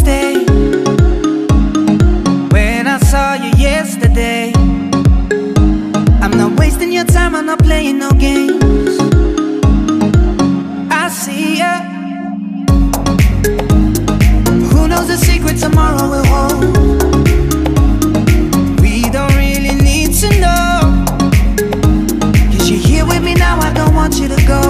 mistake when I saw you yesterday. I'm not wasting your time, I'm not playing no games. I see ya. Who knows the secret tomorrow will hold? We don't really need to know. 'Cause you're here with me now, I don't want you to go.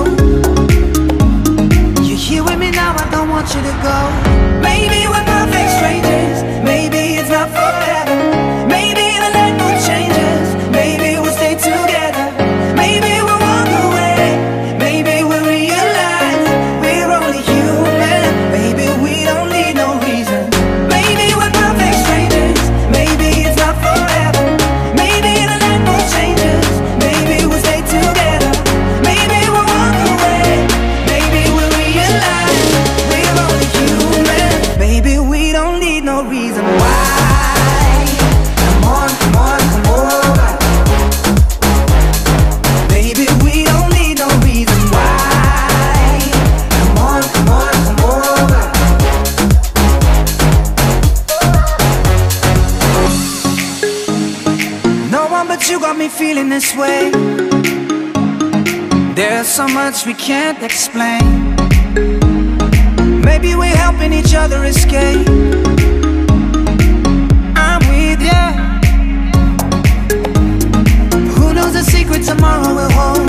You're here with me now, I don't want you to go. Maybe we're perfect strangers, maybe it's not forever. Maybe the night will changes, maybe we'll stay together. Maybe we'll walk away, maybe we'll realize we're only human. Maybe we don't need no reason. Maybe we're perfect strangers, maybe it's not forever. Maybe the night will changes, maybe we'll stay together. Maybe we'll walk away, maybe we'll realize we're only human. Maybe we don't need no reason why. Come on, come on, come over. Maybe we don't need no reason why. Come on, come on, come over. No one but you got me feeling this way. There's so much we can't explain. Maybe we're helping each other escape. I'm with ya. Who knows the secret tomorrow will hold?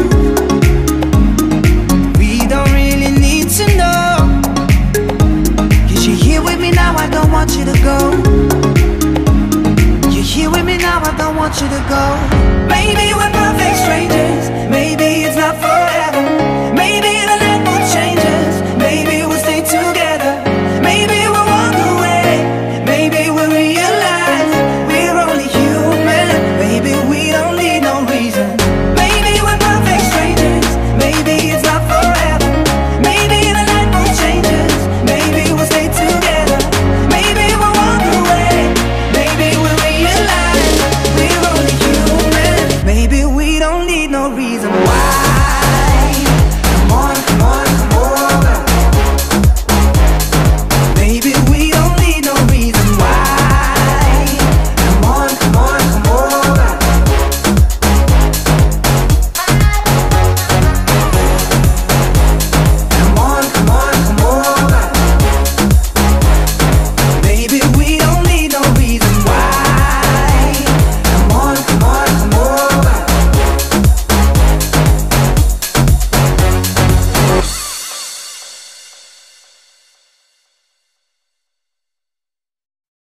We don't really need to know. 'Cause you're here with me now, I don't want you to go. You're here with me now, I don't want you to go.